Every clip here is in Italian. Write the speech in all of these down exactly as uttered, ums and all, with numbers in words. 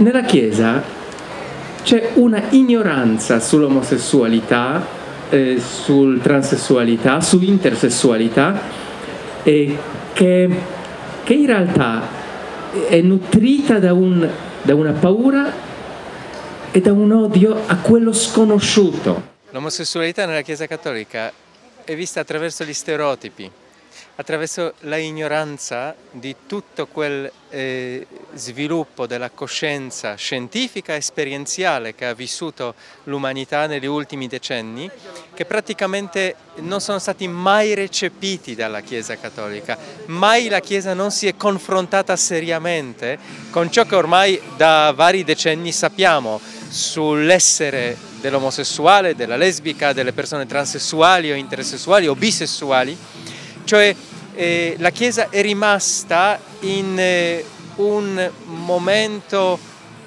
nella Chiesa c'è una ignoranza sull'omosessualità, eh, sul transessualità, su intersessualità, eh, che, che in realtà è nutrita da, un, da una paura e da un odio a quello sconosciuto. L'omosessualità nella Chiesa Cattolica è vista attraverso gli stereotipi, attraverso la ignoranza di tutto quel eh, sviluppo della coscienza scientifica e esperienziale che ha vissuto l'umanità negli ultimi decenni, che praticamente non sono stati mai recepiti dalla Chiesa Cattolica. Mai la Chiesa non si è confrontata seriamente con ciò che ormai da vari decenni sappiamo sull'essere dell'omosessuale, della lesbica, delle persone transessuali o intersessuali o bisessuali. Cioè eh, la Chiesa è rimasta in eh, un momento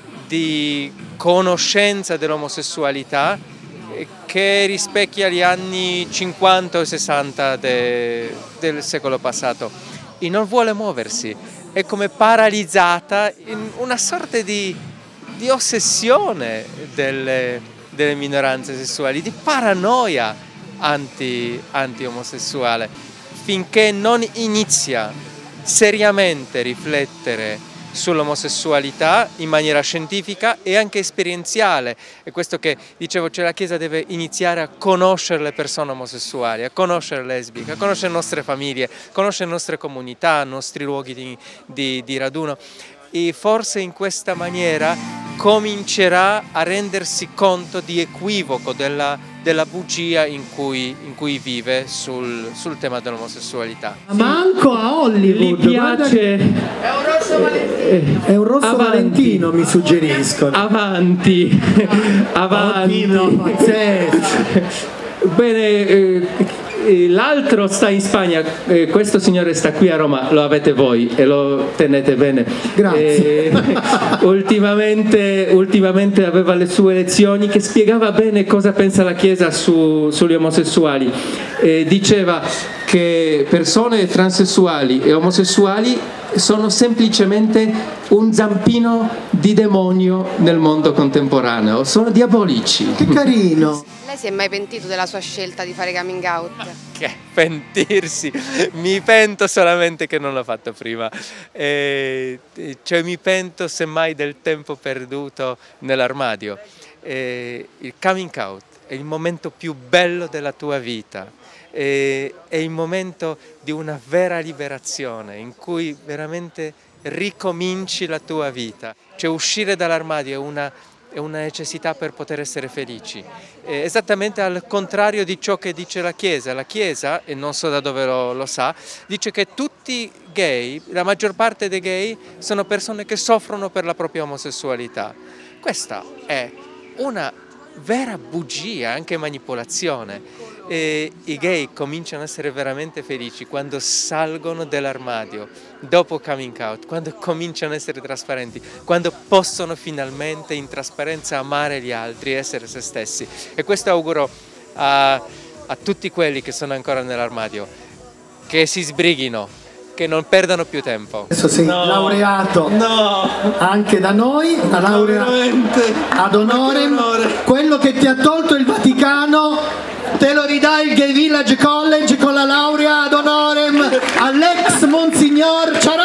di conoscenza dell'omosessualità eh, che rispecchia gli anni cinquanta o sessanta de, del secolo passato e non vuole muoversi, è come paralizzata in una sorta di, di ossessione delle, delle minoranze sessuali, di paranoia anti, anti-omosessuale. Finché non inizia seriamente a riflettere sull'omosessualità in maniera scientifica e anche esperienziale. È questo che dicevo, cioè la Chiesa deve iniziare a conoscere le persone omosessuali, a conoscere le lesbiche, a conoscere le nostre famiglie, a conoscere le nostre comunità, i nostri luoghi di, di, di raduno. E forse in questa maniera comincerà a rendersi conto di equivoco della, della bugia in cui, in cui vive sul, sul tema dell'omosessualità. Manco a Hollywood, gli piace... Che... È un rosso valentino, è un rosso avanti. Valentino mi suggeriscono. Avanti, avanti. Oddio, pazzesco. Bene, eh, l'altro sta in Spagna, eh, questo signore sta qui a Roma, lo avete voi e lo tenete bene. Grazie. Eh, ultimamente, ultimamente aveva le sue lezioni che spiegava bene cosa pensa la Chiesa su, sugli omosessuali. Eh, diceva che persone transessuali e omosessuali sono semplicemente un zampino di demonio nel mondo contemporaneo, sono diabolici. Che carino. Lei si è mai pentito della sua scelta di fare coming out? Che pentirsi? Mi pento solamente che non l'ho fatto prima. Eh, cioè mi pento semmai del tempo perduto nell'armadio. Eh, il coming out è il momento più bello della tua vita. Eh, è il momento di una vera liberazione in cui veramente ricominci la tua vita. Cioè uscire dall'armadio è una è una necessità per poter essere felici, eh, esattamente al contrario di ciò che dice la Chiesa. La Chiesa, e non so da dove lo, lo sa, dice che tutti gay, la maggior parte dei gay, sono persone che soffrono per la propria omosessualità. Questa è una vera bugia, anche manipolazione. E i gay cominciano a essere veramente felici quando salgono dall'armadio, dopo coming out, quando cominciano a essere trasparenti, quando possono finalmente in trasparenza amare gli altri e essere se stessi. E questo auguro a, a tutti quelli che sono ancora nell'armadio, che si sbrighino, che non perdano più tempo. Adesso sei no, laureato no, anche da noi, la laurea ad onore. Quello che ti ha tolto il Vaticano te lo ridà il Gay Village College con la laurea ad honorem all'ex Monsignor